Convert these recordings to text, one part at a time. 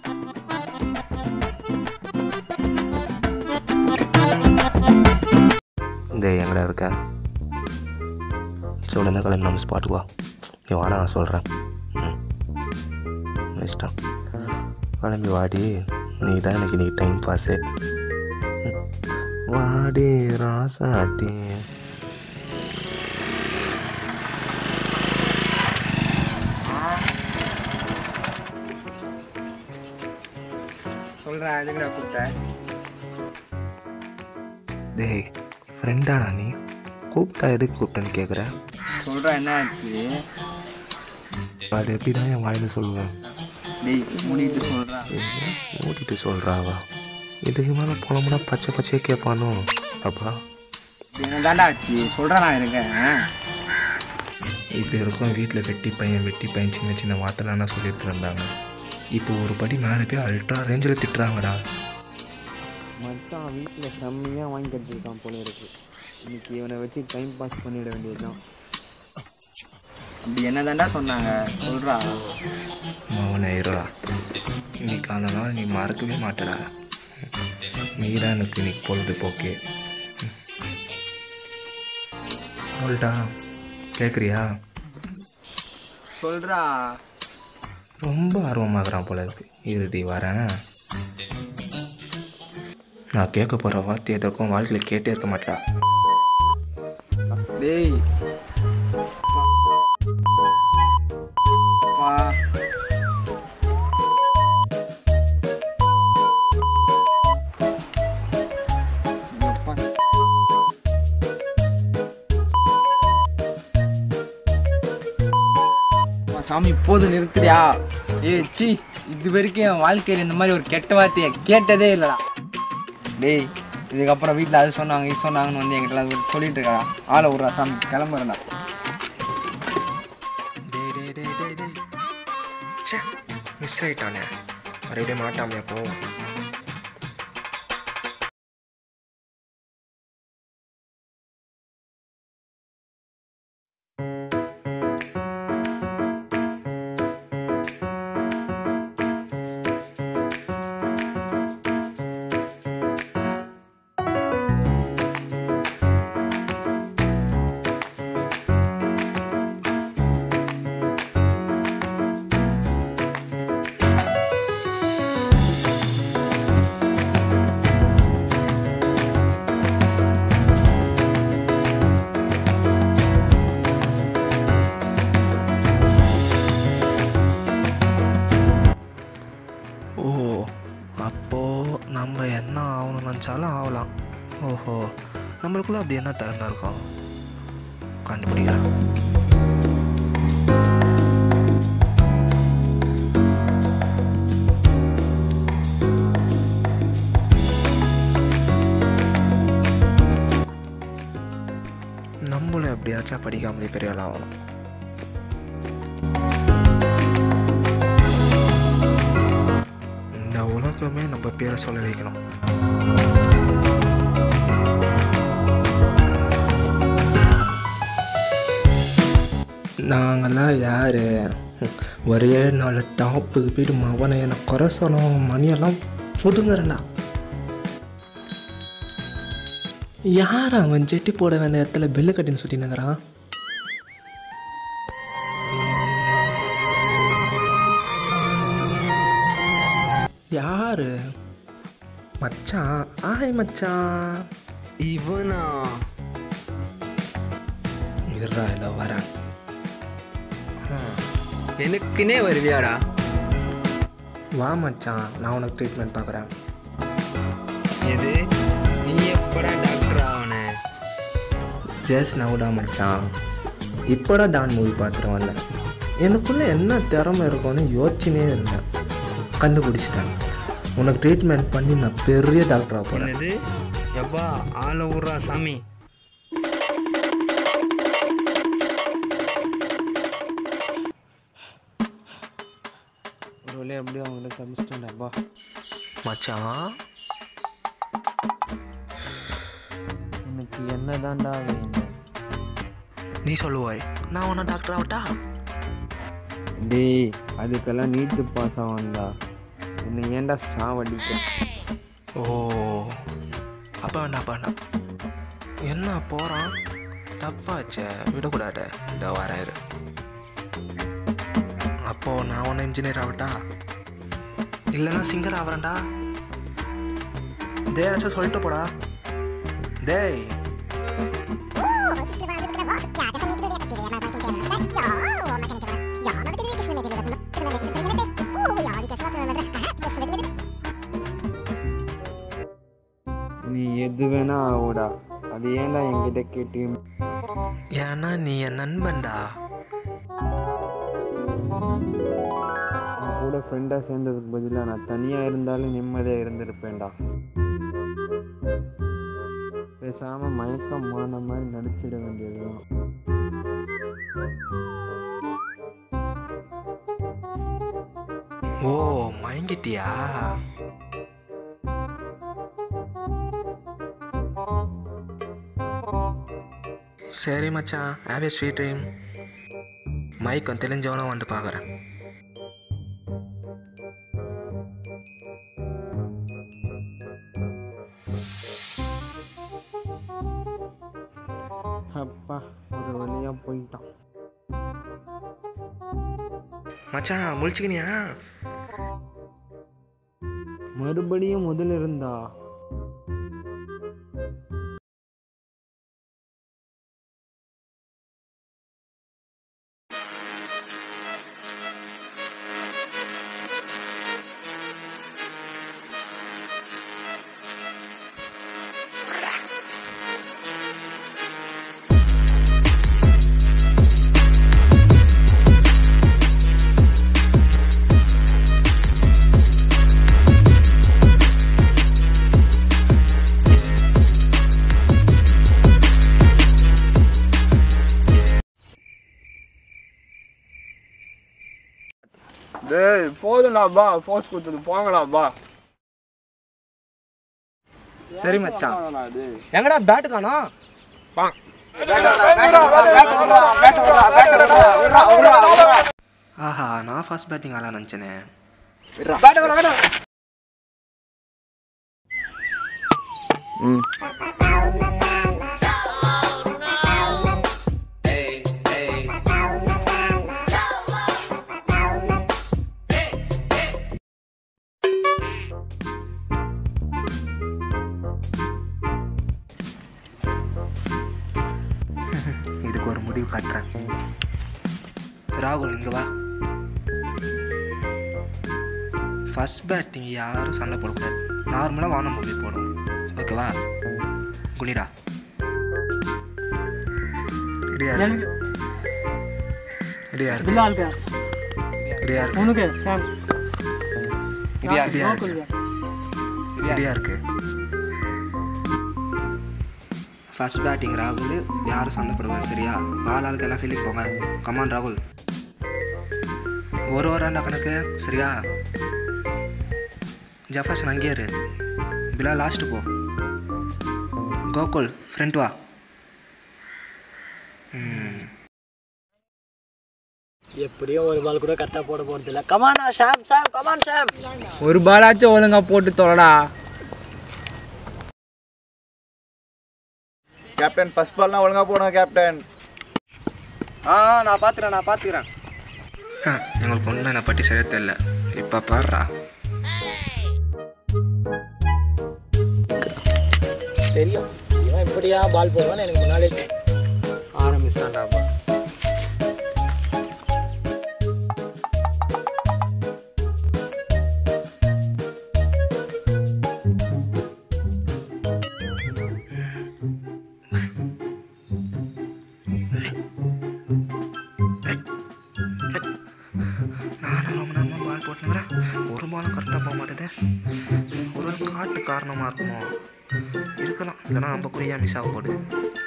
டேய் எங்கடா இருக்க? சரி உடனே கிளம்பி நம்ம ஸ்பாட்டுக்கு வா. நீ வாடா, நான் சொல்கிறேன். இஷ்டம் கிளம்பி வாடி. நீ தான் எனக்கு நீ டைம் பாஸு. வாடி ராசாட்டி. சொல்கிறேன், எதுக்குடா கூப்பிட்டேன்? டேய் ஃப்ரெண்டாடா நீ, கூப்பிட்டா எதுக்கு கூப்பிட்டேன்னு கேட்குற? சொல்கிறேன், என்ன ஆச்சு? அது எப்படி தான் என் வாயில் சொல்லுவேன்? டேய் மூடிட்டு சொல்கிறேன். மூடிட்டு சொல்கிறாவா? இதுக்கு மேலே போனோம்னா பச்சை பச்சையே கேட்பானோ? அப்பா என்ன தாண்டா ஆச்சு? சொல்கிறேன், நான் இருக்கேன். இது இருக்கும் வீட்டில் வெட்டி பையன் சின்ன சின்ன வார்த்தைலாம் சொல்லிட்டு இருந்தாங்க. இப்போ ஒரு படி மேலே போய் அல்ட்ரா ரேஞ்சில் திட்டுறாங்கடா. மச்சான் வீட்டில் செம்மையாக வாங்கி கட்டிருக்கான் போல இருக்கு. இன்னைக்கு இவனை வச்சு டைம் பாஸ் பண்ணிட வேண்டியதுதான். அப்படி என்ன தாண்டா சொன்னாங்க? சொல்கிறா. அவனை இருடா, இன்னைக்கு அந்த நாள் நீ மறக்கவே மாட்டடா. நீ தான் எனக்கு இன்னைக்கு பொழுதுபோக்கே. சொல்டா, கேட்குறியா? சொல்கிறா. ரொம்ப ஆர்வமாகறான் போல இருக்கு. இருடி வரேன். நான் கேட்க போகிற வார்த்தை எதற்கும் வாழ்க்கையில் கேட்டே இருக்க மாட்டா. டேய் சாமி இப்போது நிறுத்துறியா? சி இது வரைக்கும் என் வாழ்க்கையில் இந்த மாதிரி ஒரு கெட்ட வார்த்தையை கேட்டதே இல்லைடா. டேய் இதுக்கப்புறம் வீட்டில் அது சொன்னாங்க இது சொன்னாங்கன்னு வந்து என்கிட்ட சொல்லிட்டு இருக்கா. ஆளை விட்றா சாமி, கிளம்புறேன்டா. மிஸ் ஆகிட்டானே, மறுபடியும் மாட்டாமையா போ. நம்ம என்ன ஆகணும்னு நினச்சாலும் ஆகலாம். ஓஹோ, நம்மளுக்குள்ள அப்படி என்ன திறந்தா இருக்கோம்? கண்டுபிடிக்கிறேன். நம்மளும் எப்படியாச்சும் படிக்காமலே பெரிய ஆள் ஆகணும். இந்த உலகமே நம்ம பேரை சொல்ல வைக்கணும். நாங்கள்லாம் யார்? ஒரே நாள் டாப்புக்கு போய்ட்டு மவனை என்னை குறை சொல்லணும், மணியெல்லாம் புடுங்குறேன்டா. யார் அவன் ஜெட்டி போட வேண்டிய இடத்துல பெல்லு கட்டின்னு சுற்றினுங்கிறான்? யாரு மச்சான்? ஆய் மச்சான், இவனா? இருடா இல்லை வரேன். எனக்குன்னே வருவியாடா? வா மச்சான், நான் உனக்கு ட்ரீட்மெண்ட் பார்க்குறேன். எது? நீ எப்படா டாக்டர் ஆவன? ஜஸ்ட் நவுடா மச்சான், இப்போடா டான் மூவி பார்த்துட்டு வரல. எனக்குள்ளே என்ன திறமை இருக்கும்னு யோசிச்சுனே இருந்தேன். கண்டுபிடிச்சிட்டேன். உனக்கு ட்ரீட்மெண்ட் பண்ணி நான் பெரிய டாக்டராக போகிறேன். என்னது? எப்பா ஆளை விட்றா சாமி. ஒரு வழியாக எப்படியும் அவங்கள தப்பிச்சிட்டேன்டாப்பா. மச்சான் எனக்கு என்ன தாண்டா வேணும்? நீ சொல்லுவாய், நான் உன்னை டாக்டர் ஆகட்டா? டேய் அதுக்கெல்லாம் நீட்டு பாஸ் ஆகும்டா. என்னை ஏன்டா சாவடிக்க? ஓ அப்போ வேண்டாம் என்ன போகிறான் தப்பாச்சே, விடக்கூடாது. இந்த வராரு. அப்போது நான் ஒன்று இன்ஜினியர் ஆகட்டா, இல்லைன்னா சிங்கர் ஆகிறேன்டா. ஏதாச்சும் சொல்லிட்டு போடா. டேய் நீ எது வேணா ஆகுடா, அது ஏன்டா என்கிட்ட கேட்டு? ஏன்னா நீ என் நண்பன்டா. என் கூட ஃப்ரெண்டாக சேர்ந்ததுக்கு பதிலாக நான் தனியாக இருந்தாலும் நிம்மதியாக இருந்திருப்பேன்டா. பேசாமல் மயக்கமான மாதிரி நடிச்சிட வேண்டியதுதான். ஓ மயங்கிட்டியா? சரி மச்சான், ஹேவ் ஏ ஸ்வீட் ட்ரீம். மைக்கம் தெரிஞ்சவனும் வந்து பார்க்குறேன். அப்பா ஒரு வழியாக போயிட்டான். மச்சான் முழிச்சுக்கினியா? மறுபடியும் முதல்ல இருந்தா டேய் போதும்டாப்பா, ஃபோர்ஸ் கொடுத்தது போங்கடாப்பா. சரி மச்சான், எங்கடா பேட்டு காணோம்? ஆஹா, நான் ஃபர்ஸ்ட் பேட்டிங் ஆளா நினச்சேனே. இதுக்கு ஒரு முடிவு காட்டுறேன். ராகுல் இங்கே வா. ஃபர்ஸ்ட் பேட்டிங் யாரும் சண்டை போடக்கூடாது. நார்மலாக வானம் மூவி போடும். ஓகேவா? குனிடா. ரெடியா இருக்கு? ரெடியா இருக்கு? ரெடியா இருக்கு? ரெடியா இருக்கு? ஃபர்ஸ்ட் பேட்டிங் ராகுல், யாரும் சண்டை போடுவாங்க. சரியா? ஆளுக்கு எல்லாம் ஃபீலிங் போங்க. கமான் ராகுல். ஒரு ஓவராண்டா கணக்கு. சரியா? ஜெஃபர்சன் அங்கேயே இரு. பிலா லாஸ்ட்டு போ. கோகுல் ஃப்ரண்ட் வா. எப்படியோ ஒரு பால் கூட கரெக்டாக போட போகிறது இல்லை. கமானா ஷாம், கமான் ஷாம். ஒரு பாலாச்சும் ஒழுங்கா போட்டு தொலைடா. கேப்டன் ஃபர்ஸ்ட் பால்னா ஒழுங்கா போடுங்க கேப்டன். நான் பார்த்துக்கிறேன். எங்களுக்கு ஒன்றும் என்னை பற்றி சரியா தெரியல. இப்போ பாடுறா. தெரியும் இவன் இப்படியா பால் போடுவான்னு எனக்கு முன்னாலே ஆரம்பிச்சிட்டான்டாப்பா. நானும் ரொம்ப நேரமாக பால் போட்டுனுங்கிறேன். ஒரு பாலும் கரெக்டாக போக மாட்டேது. ஒரு காட்டு காரணமாக இருக்குமோ? இருக்கலாம். இல்லைனா நம்ம குறியாக மிஸ் ஆக போகுது.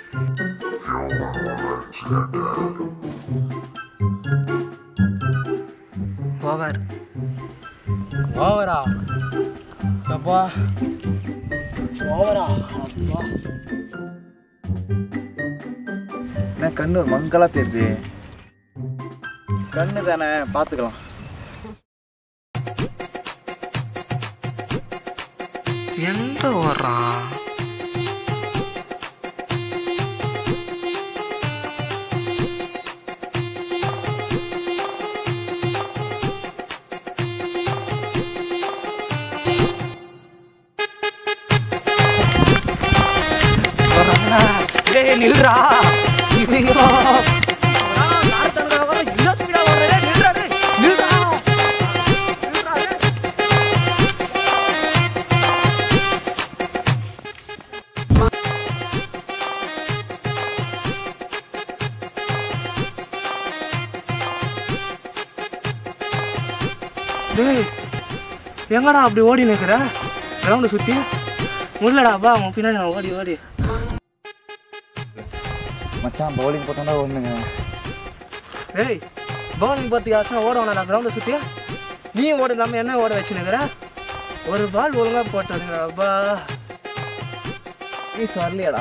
ஓவரா? அப்பா ஓவரா? அப்பா என்ன கண்ணு ஒரு மங்கலாக தெரியுது. கண்ணு தானே, பார்த்துக்கலாம். எங்க ஓடுறான்? டேய் நில்றா. ஐயோ டேய் எங்கடா அப்படி ஓடி நிற்கிற? கிரவுண்டை சுற்றி முடியலடா. அப்பா அவன் பின்னாடி நான் ஓடி ஓடி. மச்சான் பவுலிங் போட்டோம்னா ஒன்றுங்க. டேய் பவுலிங் பார்த்தியாச்சும் ஓடணும் நான் கிரவுண்டை சுற்றி. நீயும் ஓட இல்லாமல் என்ன ஓட வச்சுன்னுக்கிற? ஒரு பால் ஒழுங்காக போட்டானுங்கடா. அப்பா க்ரீஸ் வரலையாடா?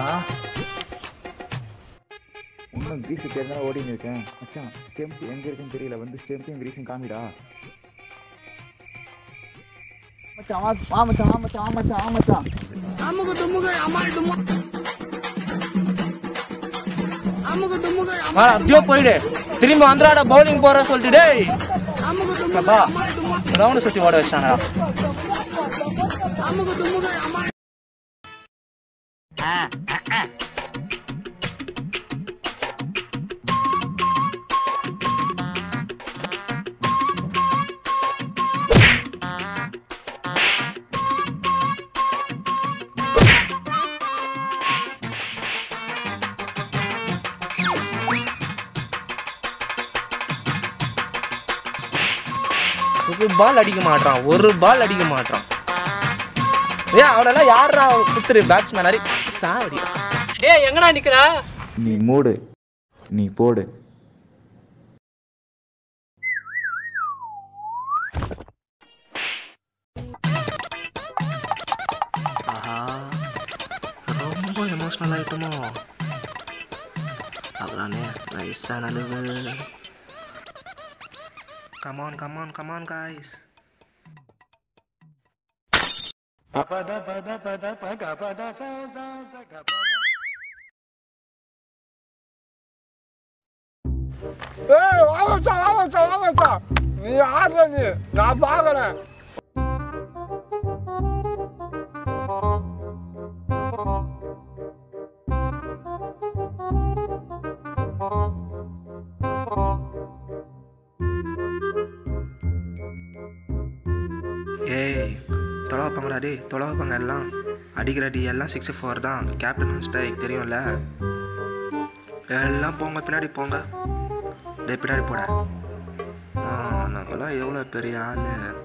இன்னும் க்ரீஸு தெரிஞ்சா ஓடின்னு இருக்கேன். மச்சான் ஸ்டெம்ப் எங்கே இருக்குன்னு தெரியல. வந்து ஸ்டெம்பையும் க்ரீஸும் காமிடா. மச்சான் வா மச்சான் வா மச்சான் வா மச்சான் வா மச்சான். அப்படியே போயிடு. திரும்பி வந்துடாடா பவுலிங் போற சொல்லிட்டு. டேய் அப்பா கிரவுண்டை சுற்றி ஓட வச்சானடா. ஒரு பால் அடிக்க மாட்டான். ஒரு பால் அடிக்க மாட்டான். ஏன் அவனெல்லாம் யாரா குத்துரு பேட்ஸ்மேன் மாதிரி சாவடி. டேய் எங்கடா நிக்கிற? நீ மூடு நீ போடு. ஆஹா ரொம்ப எமோஷ்னல் ஆயிட்டுமோ? அப்புறானே நைஸா நழுவு. Come on, come on, come on, guys. ஏய் வா மச்சான் வா மச்சான் வா மச்சான். நீ ஆடுற நீ நான் பார்க்கறேன். ஏய் தொலை வைப்பாங்கடா. டே தொலை வைப்பாங்க எல்லாம். அடிக்கிற டி எல்லாம் 6-4 தான். கேப்டன் ஸ்ட்ரைக் தெரியும்ல. எல்லாம் போங்க பின்னாடி போங்க. டே பின்னாடி போட. நம்மளாம் எவ்வளோ பெரிய ஆள்.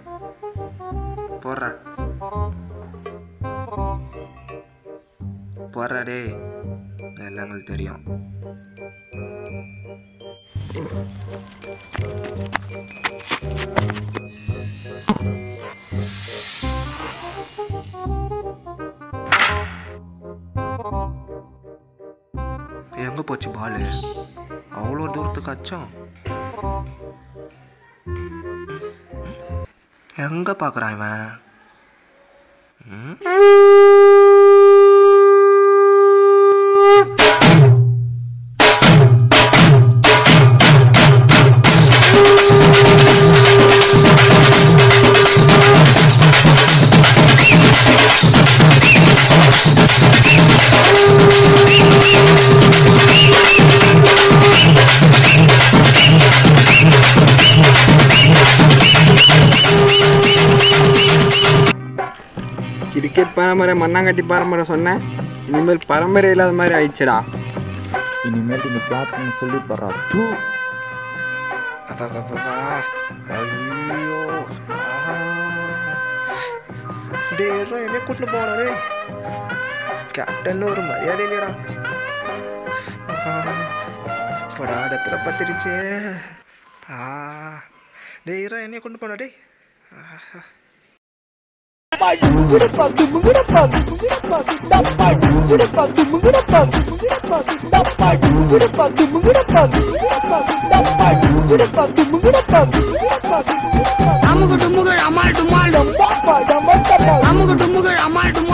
போடுற போடுற டே எல்லாம் எங்களுக்கு தெரியும். எங்கே போச்சு பால்? அவ்வளோ தூரத்துக்கு அச்சம். எங்கே பார்க்குறான் இவன்? கிரிக்கெட் பரம்பரை மண்ணாங்கட்டி பரம்பரை சொன்னேன். இனிமேல் பரம்பரை இல்லாத மாதிரி ஆயிடுச்சுடா. இனிமேல் நீ கேப்டன் சொல்லி தர்றா. தூ ஐயோ டேரா என்ன கூட்டிட்டு போனே. கேப்டன் ஒரு மரியாதை இல்லையடா. படாடத்துல பத்திருச்சு. டேரா என்ன கொண்டு போனா. டே அமுகு டுமுகு அமால் டுமால் டுமுக்கு அம்மா டுமுக்கு